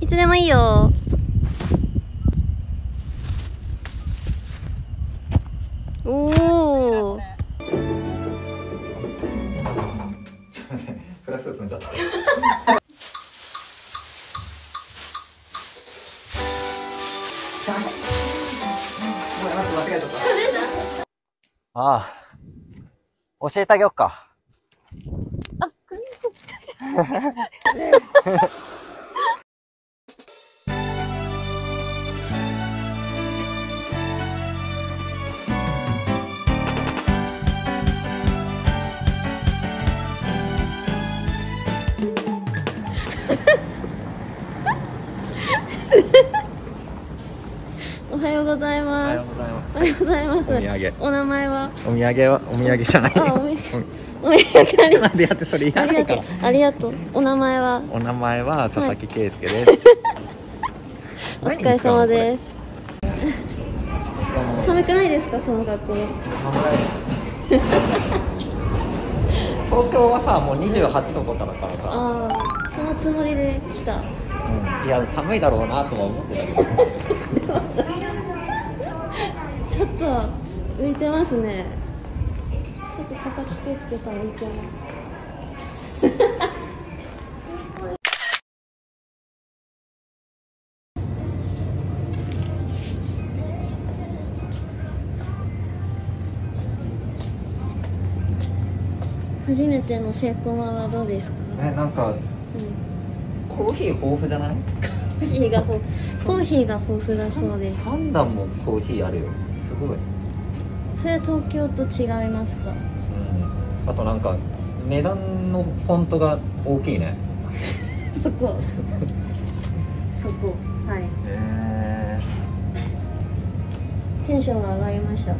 いつでもいいよ。おお。 ちょっと待って、フラフープ踏んじゃった。間違えちゃった。ああ、教えてあげよっか。 あ、おはようございおはます。 ようございます。 おはようございます。 お土産。 お名前は？ お土産は、お土産じゃない。 あ、お土産ありがなんでやってそれ言わないから。 ありがとう。お名前は？ お名前は佐々木圭介です。 お疲れ様です。寒くないですか、その格好？ 東京はさ、もう28度とかだからさ。 ああ、そのつもりで来た。 いや、寒いだろうなとは思ってたけど。 ちょっと浮いてますね。ちょっと佐々木圭介さん浮いてます。初めてのセイコマはどうですか？ なんか、コーヒー豊富じゃない？ コーヒーが豊富だそうです。 3段もコーヒーあるよ。すごい。 それ東京と違いますか？ あとなんか値段のフォントが大きいね。 そこはい。テンションが上がりましたか？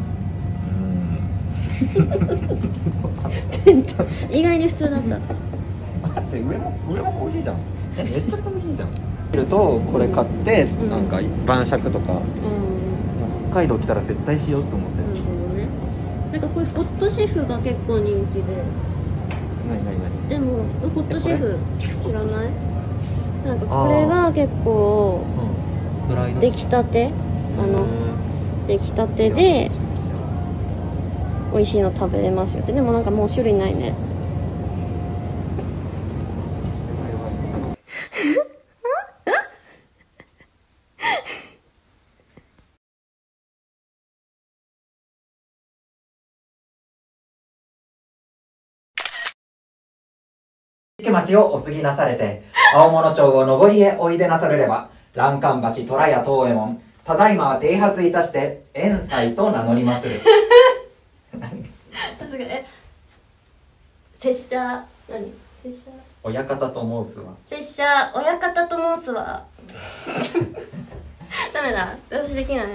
意外に普通だった。 待って、上もコーヒーじゃん。めっちゃコーヒーじゃん。見るとこれ買って、なんか晩酌とか、北海道来たら絶対しようと思って。 なるほどね。なんかこれホットシェフが結構人気で。 何？ でもホットシェフ知らない？なんかこれが結構出来たて、出来たてで美味しいの食べれますよって。でもなんかもう種類ないね。 池町をお過ぎなされて、青物町を上りへおいでなされれば、欄干橋、虎屋東右衛門、ただいまは停発いたして、遠斎と名乗りまする。 拙者、 親方と申すわ。 拙者、親方と申すわ。ダメだ。私できない。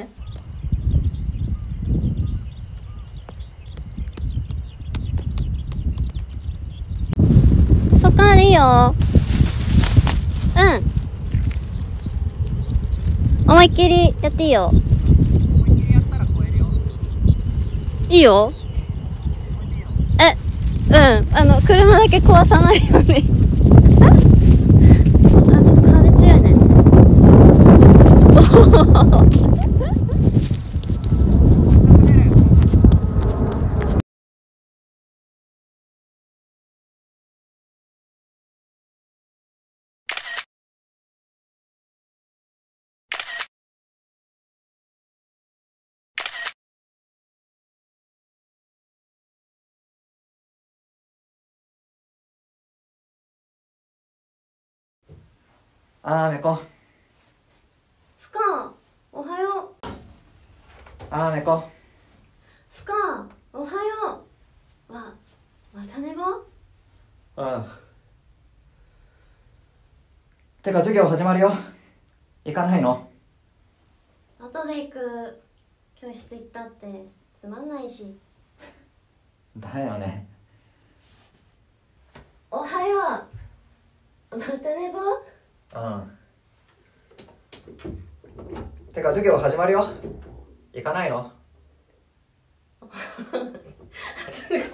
そっからでいいよ。思いっきりやっていいよ。いいよ。車だけ壊さないように。あ、ちょっと風強いね。 めこ。 スカー、おはよう。 めこ。 スカー、おはよう。また寝坊？ てか授業始まるよ。行かないの？ 後で行く。教室行ったってつまんないし。 だよね。 おはよう。また寝坊？ てか授業始まるよ。行かないの？ すごい。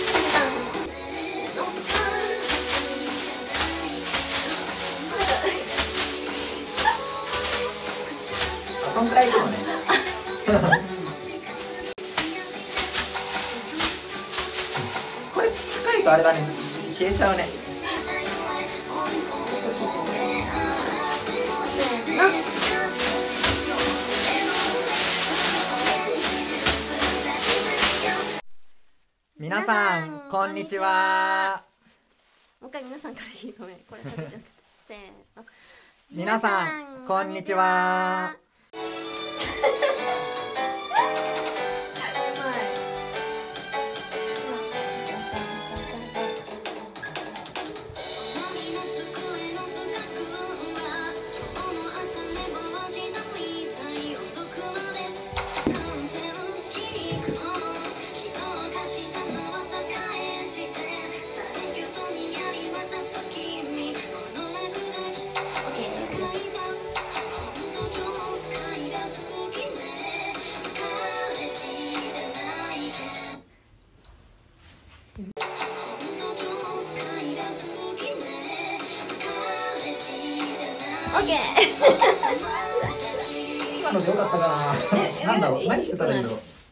そんくらいいくのね。これ高いとあれだね、消えちゃうね。皆さんこんにちは。 もう一回皆さんからいい。ごめん、これ先じゃなくてせーの。 皆さんこんにちは。 オッケー。 今のでよかったかな。なんだろう、何してたらいいの。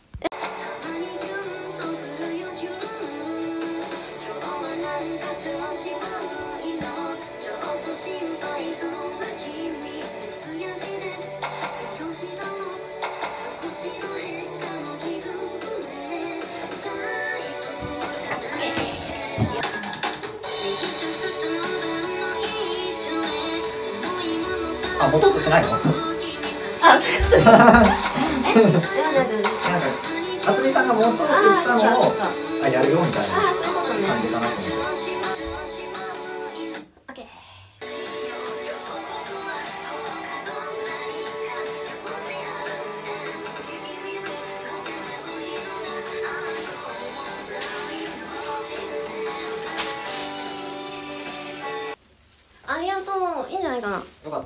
あ、もとっとしないの？ あ、そう。なんか、 あつみさんがもとっとしたのを、あ、やるよみたいなそういうことね。 感じかなと思って。 オッケー。ありがとう。いいんじゃないかな。 よかった。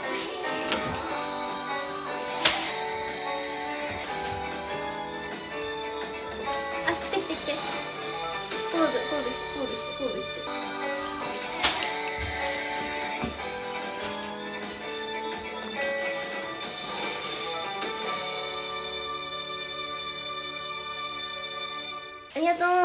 ありがとう。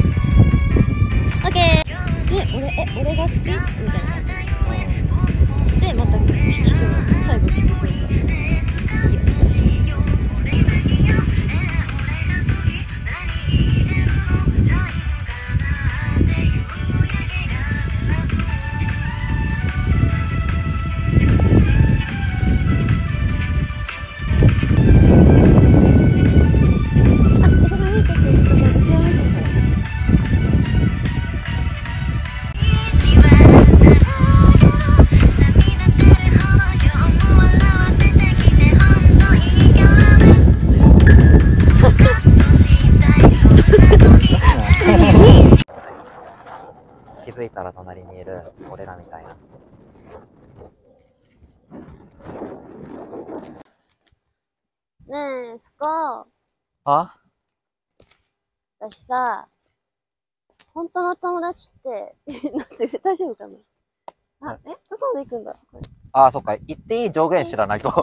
俺が好きみたいな。 でまた一緒に最後聞くからいいよ。 気づいたら隣にいる俺らみたいな。 ねえ、スコ。 あ？ 私さ、本当の友達って、なんて大丈夫かな。あ、どこまで行くんだこれ。 あ、そっか。言っていい上限知らないと。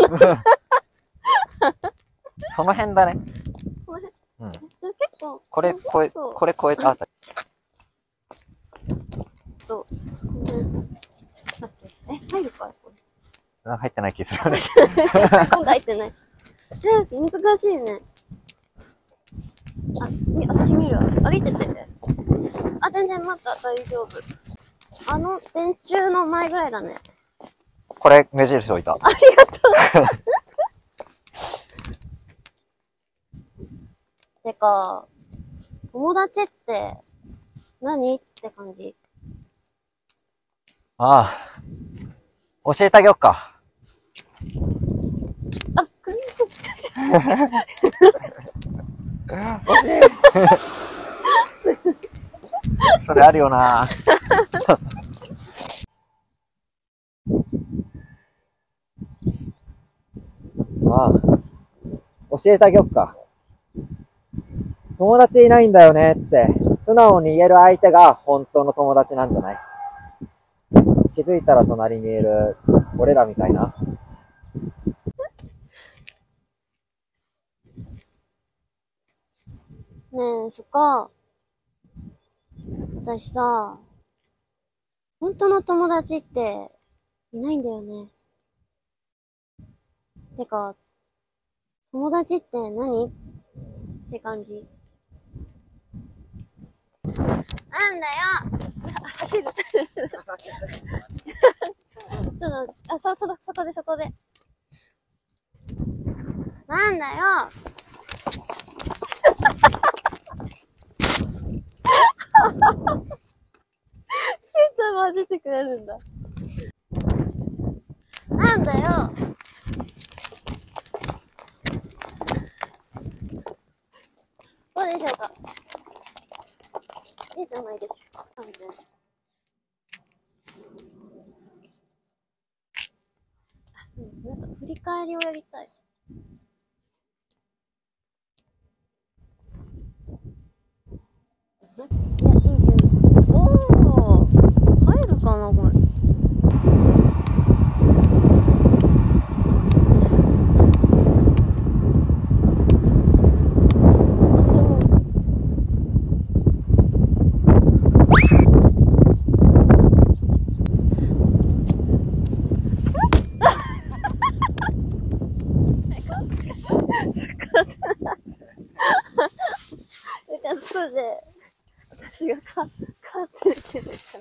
その辺だね。 この辺。 うん。 じゃあ結構。 これ超えたあたり。 入るかこれ。入ってない気するよね。 今度入ってない。難しいね。私見るわ。歩いてて。全然また大丈夫。電柱の前ぐらいだね。 これ、目印置いた。 ありがとう。てか、友達って何って感じ。 ああ。教えてあげよっか。それあるよな。教えてあげよっか。友達いないんだよねって素直に言える相手が本当の友達なんじゃない？気づいたら隣にいる俺らみたいな。 ねえ、そっか。私さ、本当の友達っていないんだよね。てか、友達って何って感じ。なんだよ走る。そこで。なんだよ混ぜてくれるんだ。なんだよどうでしょうか。いいじゃないでしょうか。なんか振り返りをやりたい。いや、いいけど。おー、入るかな、これ。そうで、私が勝ってるって言った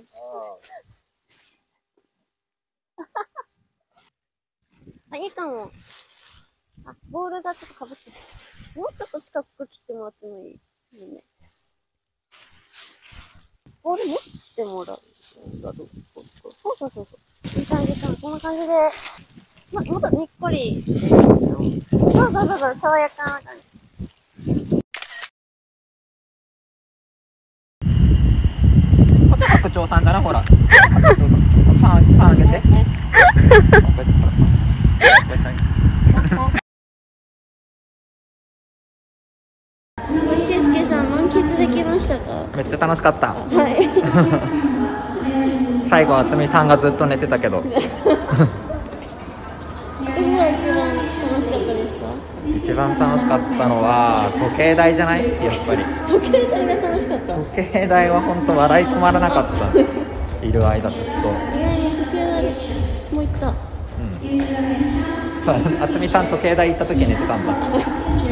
。いいかも。ボールがちょっと被ってる。もうちょっと近く切ってもらってもいいね。ボール持ってもらう。そう。いい感じ。こんな感じで、もっとにっこり。そう、爽やかな感じ。 白鳥さんだな、ほら。パンあげて。 圭介さん、満喫できましたか？ めっちゃ楽しかった。 はい。 最後はつみさんがずっと寝てたけど。 どこが一番楽しかったですか？ 一番楽しかったのは時計台じゃない？やっぱり。 時計台が楽しかった。 時計台は本当笑い止まらなかった。いる間ずっと。 意外に時計台そう、あつみさん時計台行った時寝てたんだ。